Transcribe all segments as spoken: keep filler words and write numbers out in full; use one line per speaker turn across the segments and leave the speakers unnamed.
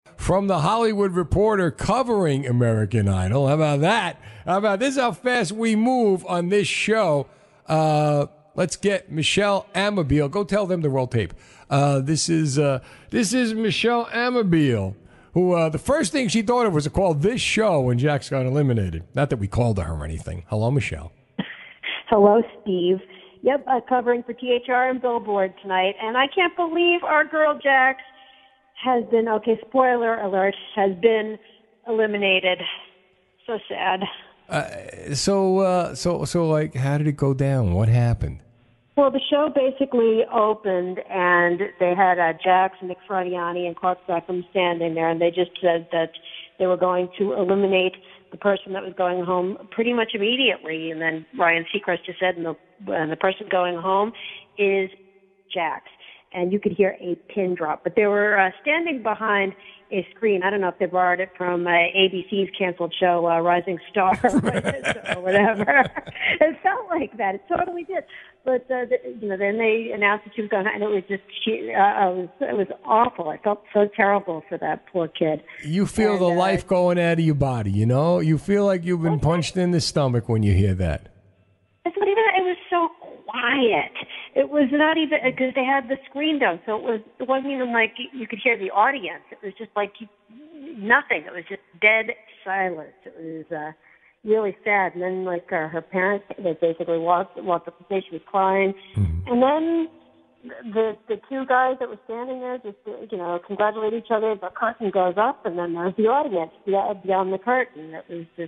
from the Hollywood Reporter covering American Idol. How about that? How about this? Is how fast we move on this show. Uh, let's get Michelle Amabile. Go tell them to roll tape. Uh, this is uh, this is Michelle Amabile, who uh, the first thing she thought of was to call this show when Jax got eliminated. Not that we called her or anything. Hello, Michelle.
Hello, Steve. Yep, uh, covering for T H R and Billboard tonight, and I can't believe our girl Jax has been, okay, spoiler alert, has been eliminated. So sad.
Uh, so, uh, so, so, like, how did it go down? What happened?
Well, the show basically opened, and they had uh, Jax, Nick Fradiani, and Clark Beckham standing there, and they just said that they were going to eliminate the person that was going home pretty much immediately. And then Ryan Seacrest just said, and the, and the person going home is Jax. And you could hear a pin drop. But they were uh, standing behind a screen. I don't know if they borrowed it from uh, A B C's canceled show, uh, Rising Star, or whatever. It felt like that. It totally did. But uh, the, you know, then they announced that she was going, and it was just, she, uh, it was, it was awful. I felt so terrible for that poor kid.
You feel
and,
the
uh,
life going out of your body. You know, you feel like you've been punched in the stomach when you hear that.
It's not even. It was so quiet. It was not even because they had the screen down, so it was. It wasn't even like you could hear the audience. It was just like you, nothing. It was just dead silence. It was uh, really sad. And then, like uh, her parents, they basically walked walked up the stage. She was crying, mm-hmm. and then the the two guys that were standing there just you know congratulate each other. The curtain goes up, and then there's the audience beyond the curtain. It was just.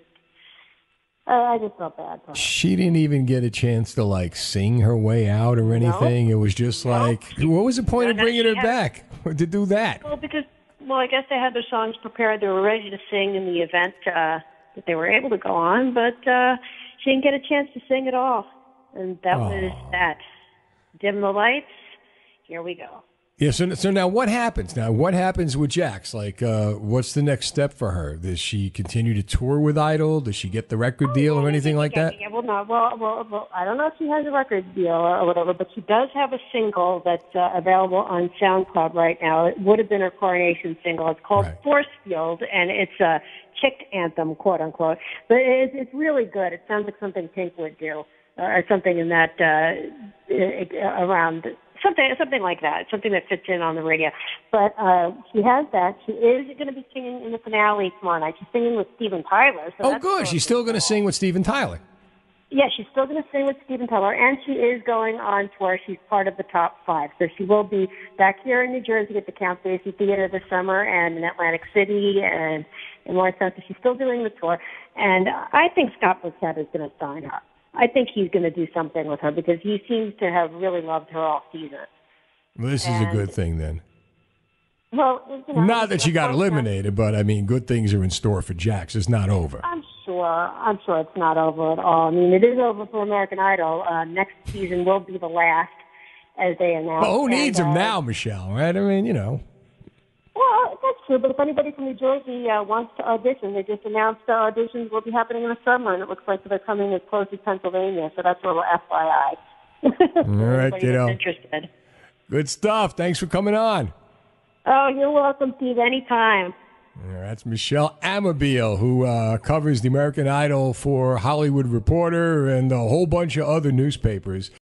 Uh, I just felt bad for her.
She didn't even get a chance to, like, sing her way out or anything. No. It was just no. like, what was the point no, of bringing her had, back to do that?
Well, because, well, I guess they had their songs prepared. They were ready to sing in the event uh, that they were able to go on, but uh, she didn't get a chance to sing at all. And that oh. was that. Dim the lights. Here we go.
Yeah, so, so now what happens? Now, what happens with Jax? Like, uh, what's the next step for her? Does she continue to tour with Idol? Does she get the record deal or anything like that?
Yeah, well, no, well, well, well, I don't know if she has a record deal or whatever, but she does have a single that's uh, available on SoundCloud right now. It would have been her coronation single. It's called right. Force Field, and it's a chick anthem, quote unquote. But it's, it's really good. It sounds like something Pink would do, or something in that uh, around. Something, something like that. Something that fits in on the radio. But uh, she has that. She is going to be singing in the finale tomorrow night. She's singing with Steven Tyler. So
oh, good. She's still going to sing with Steven Tyler.
Yeah, she's still going to sing with Steven Tyler, and she is going on tour. She's part of the top five. So she will be back here in New Jersey at the Count Basie Theater this summer, and in Atlantic City, and in Morristown. So she's still doing the tour. And I think Scott Bissett is going to sign her. I think he's going to do something with her because he seems to have really loved her all season.
Well, this
and,
is a good thing then.
Well, you know,
not that she got eliminated, but I mean, good things are in store for Jax. It's not over.
I'm sure. I'm sure it's not over at all. I mean, it is over for American Idol. Uh, next season will be the last, as they announced.
Well, who needs
and,
him
uh,
now, Michelle? Right? I mean, you know.
Well, that's true, but if anybody from New Jersey uh, wants to audition, they just announced uh, auditions will be happening in the summer, and it looks like they're coming as close as Pennsylvania, so that's a little F Y I.
All right, kiddo.
Interested.
Good stuff. Thanks for coming on.
Oh, you're welcome, Steve, anytime.
Yeah, that's Michelle Amabile, who uh, covers the American Idol for Hollywood Reporter and a whole bunch of other newspapers.